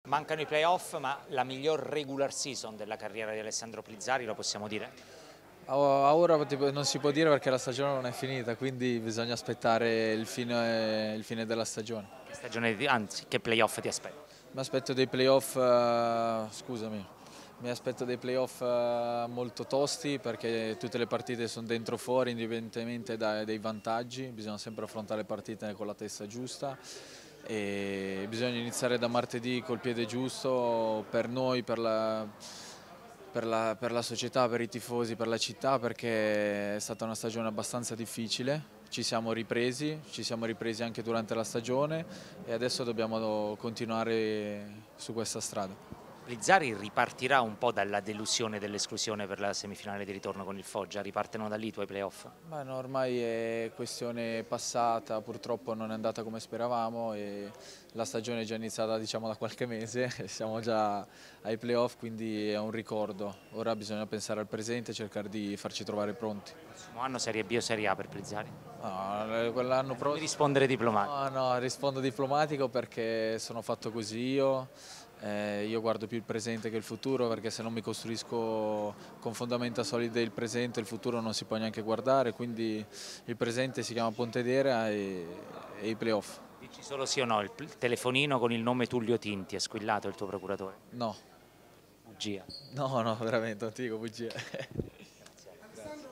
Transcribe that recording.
Mancano i playoff, ma la miglior regular season della carriera di Alessandro Plizzari, lo possiamo dire? A ora non si può dire perché la stagione non è finita, quindi bisogna aspettare il fine della stagione. Che stagione, anzi, che playoff ti aspetta? Mi aspetto dei playoff, mi aspetto dei playoff molto tosti perché tutte le partite sono dentro o fuori indipendentemente dai vantaggi, bisogna sempre affrontare le partite con la testa giusta e bisogna iniziare da martedì col piede giusto per noi, per la società, per i tifosi, per la città, perché è stata una stagione abbastanza difficile. Ci siamo ripresi anche durante la stagione e adesso dobbiamo continuare su questa strada. Plizzari ripartirà un po' dalla delusione dell'esclusione per la semifinale di ritorno con il Foggia, ripartono da lì i tuoi playoff? Ma no, ormai è questione passata, purtroppo non è andata come speravamo e la stagione è già iniziata diciamo da qualche mese, siamo già ai playoff quindi è un ricordo. Ora bisogna pensare al presente e cercare di farci trovare pronti. Prossimo anno Serie B o Serie A per Plizzari? No, quell'anno Non mi prossimo. rispondere diplomatico. No, rispondo diplomatico perché sono fatto così io guardo più il presente che il futuro perché se non mi costruisco con fondamenta solide il presente, il futuro non si può neanche guardare, quindi il presente si chiama Pontedera e i playoff. Dici solo sì o no, il telefonino con il nome Tullio Tinti, è squillato il tuo procuratore? No, Bugia. no, veramente, non ti dico bugie.